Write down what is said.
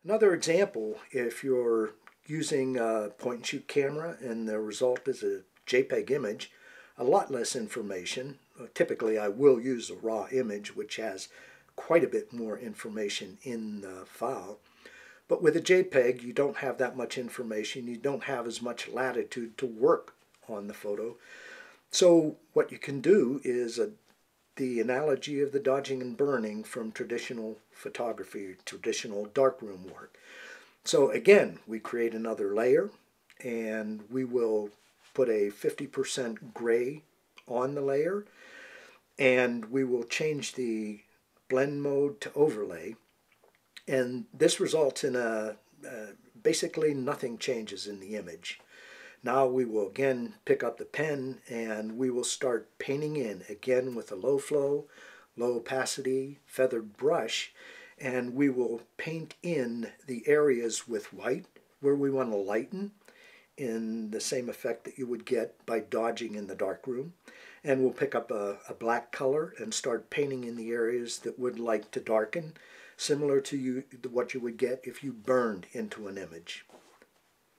Another example, if you're using a point and shoot camera and the result is a JPEG image, a lot less information. Typically I will use a raw image which has quite a bit more information in the file. But with a JPEG you don't have that much information, you don't have as much latitude to work on the photo. So what you can do is the analogy of the dodging and burning from traditional photography, traditional darkroom work. So again, we create another layer and we will put a 50% gray on the layer and we will change the blend mode to overlay, and this results in basically nothing changes in the image. Now we will again pick up the pen and we will start painting in again with a low flow, low opacity, feathered brush, and we will paint in the areas with white where we want to lighten in the same effect that you would get by dodging in the darkroom. And we'll pick up a black color and start painting in the areas that would like to darken, similar to what you would get if you burned into an image.